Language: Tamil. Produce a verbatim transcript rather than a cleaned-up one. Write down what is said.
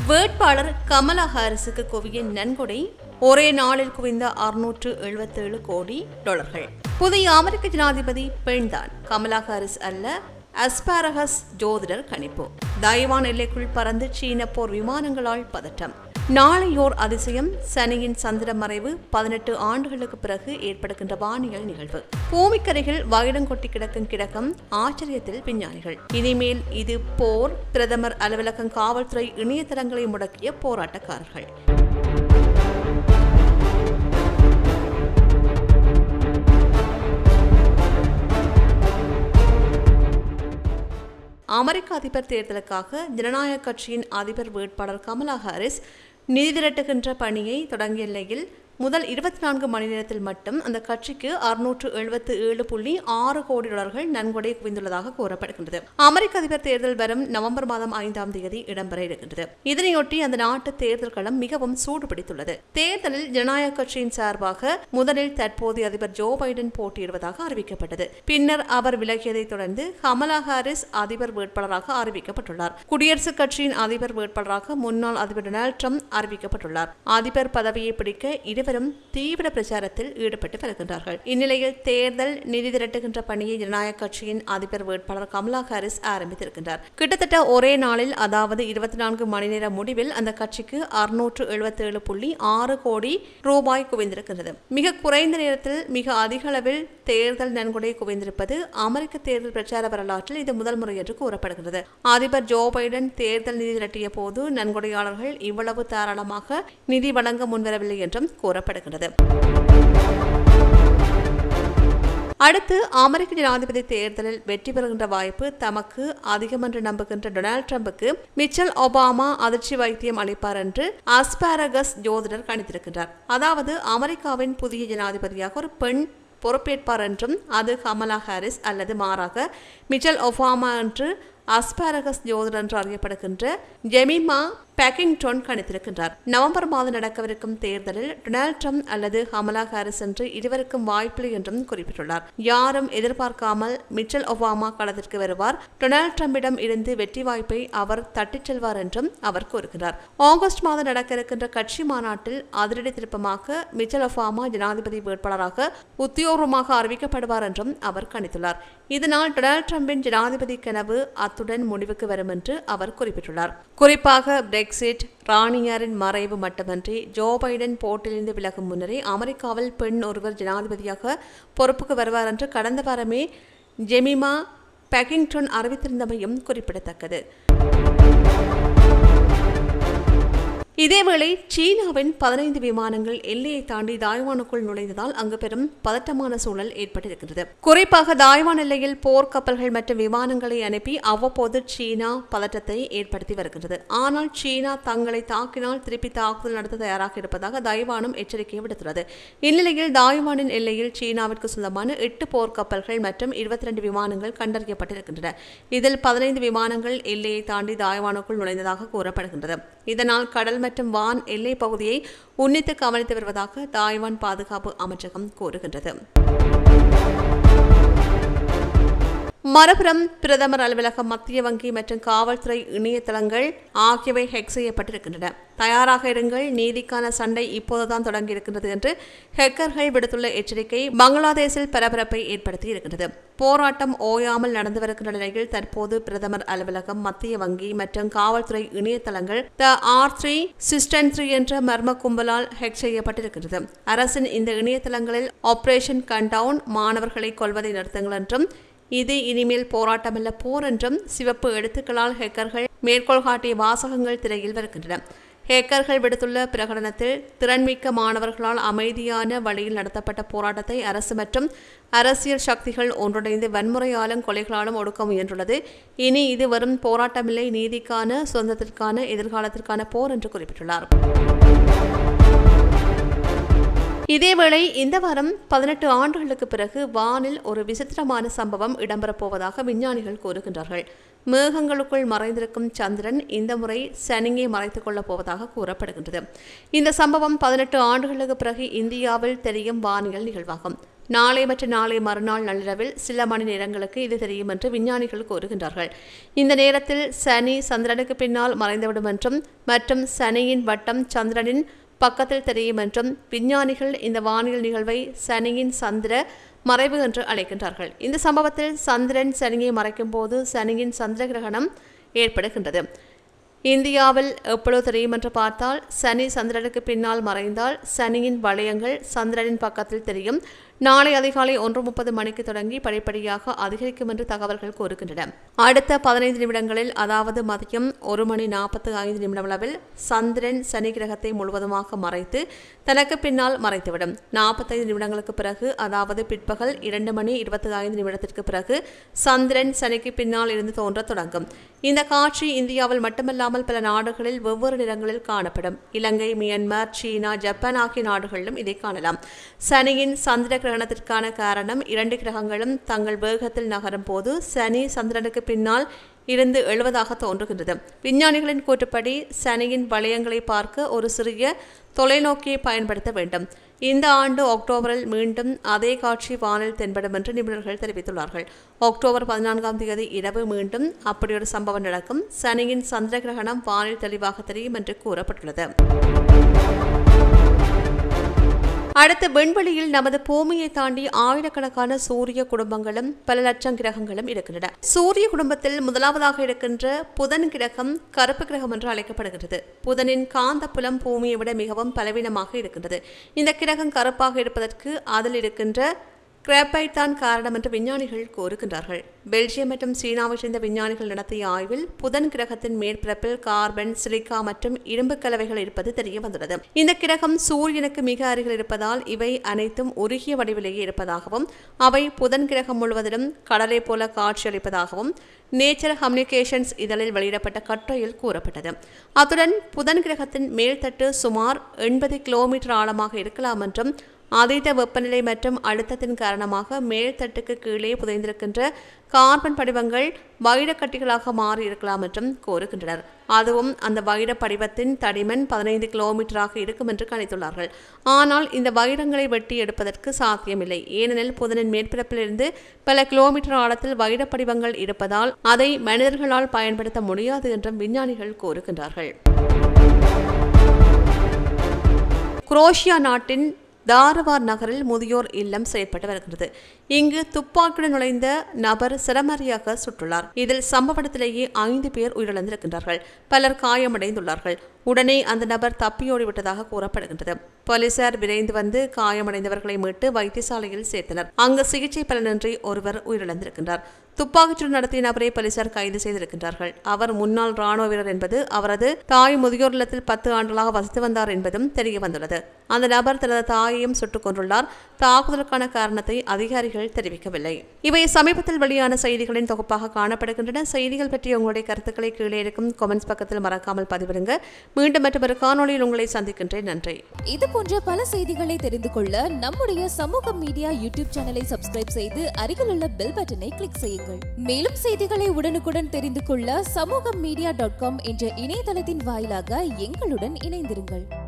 வேட்பாளர் கமலா ஹாரிஸுக்கு குவிய நன்கொடை ஒரே நாளில் குவிந்த அறுநூற்று எழுபத்தேழு கோடி டாலர்கள். புதிய அமெரிக்க ஜனாதிபதி பெண்தான், கமலா ஹாரிஸ் அல்ல. அஸ்பாரகஸ் ஜோதிடர் கணிப்பு. தைவான் எல்லைக்குள் பறந்து சீன போர் விமானங்களால் பதட்டம். நாளையோர் அதிசயம். சனியின் சந்திர மறைவு பதினெட்டு ஆண்டுகளுக்கு பிறகு ஏற்படுகின்ற வானியல் நிகழ்வு. பூமிக்கரையில் வைரம் கொட்டி கிடக்கும் கிடக்கம் ஆச்சரியத்தில் விஞ்ஞானிகள். இனிமேல் இது போர். பிரதமர் அலுவலகம் காவல்துறை இணையதளங்களை முடக்கிய போராட்டக்காரர்கள். அமெரிக்க அதிபர் தேர்தலுக்காக ஜனநாயக கட்சியின் அதிபர் வேட்பாளர் கமலா ஹாரிஸ் நிதி திரட்டுகின்ற பணியை தொடங்கிய நிலையில் முதல் இருபத்தி நான்கு மணி நேரத்தில் மட்டும் அந்த கட்சிக்கு அறுநூற்று எழுபத்து ஏழு புள்ளி ஆறு கோடி டாலர்கள் நன்கொடை குவிந்துள்ளதாக கூறப்படுகின்றது. அமெரிக்க அதிபர் தேர்தல் வரும் நவம்பர் மாதம் ஐந்தாம் தேதி இடம்பெற இருக்கின்றது. இதனையொட்டி அந்த நாட்டு தேர்தல் களம் மிகவும் சூடுபிடித்துள்ளது. தேர்தலில் ஜனநாயக கட்சியின் சார்பாக முதலில் தற்போதைய அதிபர் ஜோ பைடன் போட்டியிடுவதாக அறிவிக்கப்பட்டது. பின்னர் அவர் விலகியதை தொடர்ந்து கமலா ஹாரிஸ் அதிபர் வேட்பாளராக அறிவிக்கப்பட்டுள்ளார். குடியரசுக் கட்சியின் அதிபர் வேட்பாளராக முன்னாள் அதிபர் டொனால்ட் ட்ரம்ப் அறிவிக்கப்பட்டுள்ளார். அதிபர் பதவியை பிடிக்க இருவர் தீவிர பிரச்சாரத்தில் ஈடுபட்டு வருகின்றார்கள். இந்நிலையில் தேர்தல் நிதி திரட்டுகின்ற பணியை ஜனநாயக கட்சியின் அதிபர் வேட்பாளர் கமலா ஹாரிஸ் ஆரம்பித்திருக்கின்றார். கிட்டத்தட்ட ஒரே நாளில், அதாவது இருபத்தி நான்கு மணி நேர முடிவில் அந்த கட்சிக்கு அறுநூற்று எழுபத்தி ஏழு புள்ளி ஆறு கோடி ரூபாய் குவிந்திருக்கின்றது. மிக குறைந்த நேரத்தில் மிக அதிக அளவில் தேர்தல் நன்கொடை குவிந்திருப்பது அமெரிக்க தேர்தல் பிரச்சார வரலாற்றில் இது முதல் முறை என்று கூறப்படுகிறது. அதிபர் ஜோ பைடன் தேர்தல் நிதி திரட்டிய போது நன்கொடையாளர்கள் இவ்வளவு தாராளமாக நிதி வழங்க முன்வரவில்லை என்றும் கூற அடுத்து அமெரிக்க ஜனாதிபதி தேர்தலில் வெற்றி பெறுகின்ற வாய்ப்பு தமக்கு அதிகம் என்று நம்புகின்ற டொனால்ட் ட்ரம்புக்கு மிச்சல் ஒபாமா அதிர்ச்சி வைத்தியம் அளிப்பார் என்று அஸ்பாரகஸ் ஜோதிடர் கணித்திருக்கின்றார். அதாவது அமெரிக்காவின் புதிய ஜனாதிபதியாக ஒரு பெண் பொறுப்பேற்பார் என்றும் அது கமலா ஹாரிஸ் அல்லது மாறாக மிச்சல் ஒபாமா என்று அஸ்பாரகஸ் ஜோதிடர் என்று அறியப்படுகின்ற ஜெமிமா பேக்கிங்டன் கணித்திருக்கின்றார். நவம்பர் மாதம் நடக்கவிருக்கும் தேர்தலில் டொனால்ட் ட்ரம்ப் அல்லது கமலா ஹாரிஸ் என்று இருவருக்கும் வாய்ப்பில்லை என்றும் குறிப்பிட்டுள்ளார். யாரும் எதிர்பார்க்காமல் மிச்சல் ஒபாமா களத்திற்கு வருவார். டொனால்ட் ட்ரம்பிடம் இருந்து வெற்றி வாய்ப்பை அவர் தட்டிச் செல்வார் என்றும் அவர் கூறுகிறார். ஆகஸ்ட் மாதம் நடக்க இருக்கின்ற கட்சி மாநாட்டில் அதிரடி திருப்பமாக மிச்சல் ஒபாமா ஜனாதிபதி வேட்பாளராக உத்தியோகமாக அறிவிக்கப்படுவார் என்றும் அவர் கணித்துள்ளார். இதனால் டொனால்ட் ட்ரம்பின் ஜனாதிபதி கனவு அத்துடன் முடிவுக்கு வரும் என்று அவர் குறிப்பிட்டுள்ளார். குறிப்பாக பிரெக்சிட், ராணியாரின் மறைவு மட்டுமன்றி ஜோ பைடன் போட்டியிலிருந்து விலகும் முன்னரே அமெரிக்காவில் பெண் ஒருவர் ஜனாதிபதியாக பொறுப்புக்கு வருவார் என்று கடந்த வாரமே ஜெமிமா பேக்கிங்டன் அறிவித்திருந்தமையும் குறிப்பிடத்தக்கது. இதேவேளை சீனாவின் பதினைந்து விமானங்கள் எல்லையை தாண்டி தாய்வானுக்குள் நுழைந்ததால் அங்கு பெரும் பதட்டமான சூழல் ஏற்பட்டிருக்கிறது. குறிப்பாக தாய்வான் எல்லையில் போர்க்கப்பல்கள் மற்றும் விமானங்களை அனுப்பி அவ்வப்போது சீனா பதட்டத்தை ஏற்படுத்தி வருகிறது. ஆனால் சீனா தங்களை தாக்கினால் திருப்பி தாக்குதல் நடத்த தயாராக இருப்பதாக தாய்வானும் எச்சரிக்கை விடுத்துள்ளது. இந்நிலையில் தாய்வானின் எல்லையில் சீனாவிற்கு சொந்தமான எட்டு போர்க்கப்பல்கள் மற்றும் இருபத்தி இரண்டு விமானங்கள் கண்டறியப்பட்டிருக்கின்றன. இதில் பதினைந்து விமானங்கள் எல்லையை தாண்டி தாய்வானுக்குள் நுழைந்ததாக கூறப்படுகின்றது. இதனால் கடல் மற்றும் வான் எல்லை பகுதியை உன்னித்து கவனித்து வருவதாக தாய்வான் பாதுகாப்பு அமைச்சகம் கூறுகின்றது. மறுபுறம் பிரதமர் அலுவலகம், மத்திய வங்கி மற்றும் காவல்துறை இணையதளங்கள் ஆகியவை ஹேக் செய்யப்பட்டிருக்கின்றன. தயாராக இருங்கள், நீதிக்கான சண்டை இப்போதுதான் தொடங்கியிருக்கின்றது என்று ஹேக்கர்கள் விடுத்துள்ள எச்சரிக்கை பங்களாதேஷில் பரபரப்பை ஏற்படுத்தி இருக்கின்றது. போராட்டம் ஓயாமல் நடந்து வருகின்ற நிலையில் தற்போது பிரதமர் அலுவலகம், மத்திய வங்கி மற்றும் காவல்துறை இணையதளங்கள் the R three system three என்ற மர்ம கும்பலால் ஹேக் செய்யப்பட்டிருக்கிறது. அரசின் இந்த இணையதளங்களில் ஆபரேஷன் கண்டவுன், மாணவர்களை கொல்வதை நிறுத்துங்கள் என்றும், இது இனிமேல் போராட்டமல்ல போர் என்றும் சிவப்பு எழுத்துக்களால் ஹேக்கர்கள் மேற்கோள் காட்டிய வாசகங்கள் திரையில் வருகின்றன. ஹேக்கர்கள் விடுத்துள்ள பிரகடனத்தில் திறன்மிக்க மாணவர்களால் அமைதியான வழியில் நடத்தப்பட்ட போராட்டத்தை அரசு மற்றும் அரசியல் சக்திகள் ஒன்றிணைந்து வன்முறையாலும் கொலைகளாலும் ஒடுக்க முயன்றுள்ளது. இனி இது வரும் போராட்டமில்லை, நீதிக்கான, சுதந்திரத்திற்கான, எதிர்காலத்திற்கான போர் என்று குறிப்பிட்டுள்ளார். இதேவேளை இந்த வாரம் பதினெட்டு ஆண்டுகளுக்கு பிறகு வானில் ஒரு விசித்திரமான சம்பவம் இடம்பெறப் போவதாக விஞ்ஞானிகள் கூறுகின்றார்கள். மேகங்களுக்குள் மறைந்திருக்கும் சந்திரன் இந்த முறை சனியை மறைத்துக் கொள்ளப் போவதாக கூறப்படுகின்றது. இந்த சம்பவம் பதினெட்டு ஆண்டுகளுக்கு பிறகு இந்தியாவில் தெரியும் வானியல் நிகழ்வாகும். நாளை மற்றும் நாளை மறுநாள் நள்ளிரவில் சில மணி நேரங்களுக்கு இது தெரியும் என்று விஞ்ஞானிகள் கூறுகின்றார்கள். இந்த நேரத்தில் சனி சந்திரனுக்கு பின்னால் மறைந்துவிடும் என்றும் மற்றும் சனியின் வட்டம் சந்திரனின் பக்கத்தில் தெரியும் என்றும் விஞ்ஞானிகள் இந்த வானியல் நிகழ்வை சனியின் சந்திர மறைவு என்று அழைக்கின்றார்கள். இந்த சம்பவத்தில் சந்திரன் சனியை மறைக்கும் போது சனியின் சந்திர கிரகணம் ஏற்படுகின்றது. இந்தியாவில் எப்பொழுது தெரியும் என்று பார்த்தால் சனி சந்திரனுக்கு பின்னால் மறைந்தால் சனியின் வளையங்கள் சந்திரனின் பக்கத்தில் தெரியும். நாளை அதிகாலை ஒன்று முப்பது மணிக்கு தொடங்கி படிப்படியாக அதிகரிக்கும் என்று தகவல்கள் கூறுகின்றன. அடுத்த பதினைந்து நிமிடங்களில் அதாவது மதியம் ஒரு மணி நாற்பத்தி ஐந்து நிமிடம் அளவில் சந்திரன் சனி கிரகத்தை முழுவதுமாக மறைத்து தனக்கு பின்னால் மறைத்துவிடும். நாற்பத்தைந்து நிமிடங்களுக்கு பிறகு அதாவது பிற்பகல் இரண்டு மணி இருபத்தி ஐந்து நிமிடத்திற்கு பிறகு சந்திரன் சனிக்கு பின்னால் இருந்து தோன்ற தொடங்கும். இந்த காட்சி இந்தியாவில் மட்டுமல்லாமல் பல நாடுகளில் வெவ்வேறு நிறங்களில் காணப்படும். இலங்கை, மியான்மர், சீனா, ஜப்பான் ஆகிய நாடுகளிலும் இதை காணலாம். சனியின் சந்திர கிரகணத்திற்கான காரணம் இரண்டு கிரகங்களும் தங்கள் வேகத்தில் நகரும் போது சனி சந்திரனுக்கு பின்னால் இருந்து எழுவதாக தோன்றுகின்றது. விஞ்ஞானிகளின் கூற்றுப்படி சனியின் வளையங்களை பார்க்க ஒரு சிறிய தொலைநோக்கியை பயன்படுத்த வேண்டும். இந்த ஆண்டு அக்டோபரில் மீண்டும் அதே காட்சி வானில் தென்படும் என்று நிபுணர்கள் தெரிவித்துள்ளார்கள். அக்டோபர் பதினான்காம் தேதி இரவு மீண்டும் அப்படியொரு சம்பவம் நடக்கும். சனியின் சந்திர கிரகணம் வானில் தெளிவாக தெரியும் என்று கூறப்பட்டுள்ளது. அடுத்து விண்வெளியில் நமது பூமியை தாண்டி ஆயிரக்கணக்கான சூரிய குடும்பங்களும் பல லட்சம் கிரகங்களும் இருக்கின்றன. சூரிய குடும்பத்தில் முதலாவதாக இருக்கின்ற புதன் கிரகம் கருப்பு கிரகம் என்று அழைக்கப்படுகிறது. புதனின் காந்த புலம் பூமியை விட மிகவும் பலவீனமாக இருக்கின்றது. இந்த கிரகம் கருப்பாக இருப்பதற்கு அதில் இருக்கின்ற கிராபைட் தான் காரணம் என்று விஞ்ஞானிகள் கூறுகின்றார்கள். பெல்ஜியம் மற்றும் சீனாவை சேர்ந்த விஞ்ஞானிகள் நடத்திய ஆய்வில் புதன் கிரகத்தின் மேற்பரப்பில் கார்பன், சிலிக்கா மற்றும் இரும்பு கலவைகள் இருப்பது தெரிய வந்துள்ளது. இந்த கிரகம் சூரியனுக்கு மிக அருகில் இருப்பதால் இவை அனைத்தும் உருகிய வடிவிலேயே இருப்பதாகவும் அவை புதன் கிரகம் முழுவதிலும் கடலை போல காட்சியளிப்பதாகவும் நேச்சர் கம்யூனிகேஷன்ஸ் இதழில் வெளியிடப்பட்ட கட்டுரையில் கூறப்பட்டது. அத்துடன் புதன் கிரகத்தின் மேல்தட்டு சுமார் எண்பது கிலோமீட்டர் ஆழமாக இருக்கலாம் என்றும் அதீத வெப்பநிலை மற்றும் அழுத்தத்தின் காரணமாக மேல்தட்டுக்கு கீழே புதைந்திருக்கின்ற கார்பன் படிவங்கள் வைரக்கட்டிகளாக மாறி இருக்கலாம் என்றும் கூறுகின்றனர். அதுவும் அந்த வைர படிவத்தின் தடிமன் பதினைந்து கிலோமீட்டராக இருக்கும் என்று கணித்துள்ளார்கள். ஆனால் இந்த வைரங்களை வெட்டி எடுப்பதற்கு சாத்தியமில்லை. ஏனெனில் புதனின் மேற்பரப்பிலிருந்து பல கிலோமீட்டர் ஆழத்தில் வைர படிவங்கள் இருப்பதால் அதை மனிதர்களால் பயன்படுத்த முடியாது என்றும் விஞ்ஞானிகள் கூறுகின்றார்கள். குரோஷியா நாட்டின் தாரவார் நகரில் முதியோர் இல்லம் செயற்பட்டு வருகிறது. இங்கு துப்பாக்கியுடன் நுழைந்த நபர் சிரமரியாக சுட்டுள்ளார். இதில் சம்பவ இடத்திலேயே ஐந்து பேர் உயிரிழந்திருக்கின்றார்கள். பலர் காயமடைந்துள்ளார்கள். உடனே அந்த நபர் தப்பியோடிவிட்டதாக கூறப்படுகின்றது. போலீசார் விரைந்து வந்து காயமடைந்தவர்களை மீட்டு வைத்தியசாலையில் சேர்த்தனர். அங்கு சிகிச்சை பலனின்றி ஒருவர் உயிரிழந்திருக்கின்றார். துப்பாக்கிச்சூடு நடத்திய நபரை போலீசார் கைது செய்திருக்கின்றார்கள். அவர் முன்னாள் ராணுவ வீரர் என்பது அவரது தாய் முதியோர் இல்லத்தில் பத்து ஆண்டுகளாக வசித்து வந்தார் என்பதும் தெரிய வந்துள்ளது. அந்த நபர் தனது தாயையும் சுட்டுக் கொண்டுள்ளார். தாக்குதலுக்கான காரணத்தை அதிகாரிகள் தெரிவிக்கவில்லை. இவை சமீபத்தில் வெளியான செய்திகளின் தொகுப்பாக காணப்படுகின்றன. செய்திகள் பற்றிய உங்களுடைய கருத்துக்களை கீழே இருக்கும் கமெண்ட்ஸ் பக்கத்தில் மறக்காமல் பதிவிடுங்க. மீண்டும் மற்றொரு காணொளியில் உங்களை சந்திக்கின்றேன். நன்றி. இது போன்ற பல செய்திகளை தெரிந்து கொள்ள நம்முடைய சமூகம் மீடியா யூடியூப் சேனலை சப்ஸ்கிரைப் செய்து அருகில் உள்ள பெல் பட்டனை கிளிக் செய்யுங்கள். மேலும் செய்திகளை உடனுக்குடன் தெரிந்து கொள்ள சமூகம் மீடியா டாட் காம் என்ற இணையதளத்தின் வாயிலாக எங்களுடன் இணைந்திருங்கள்.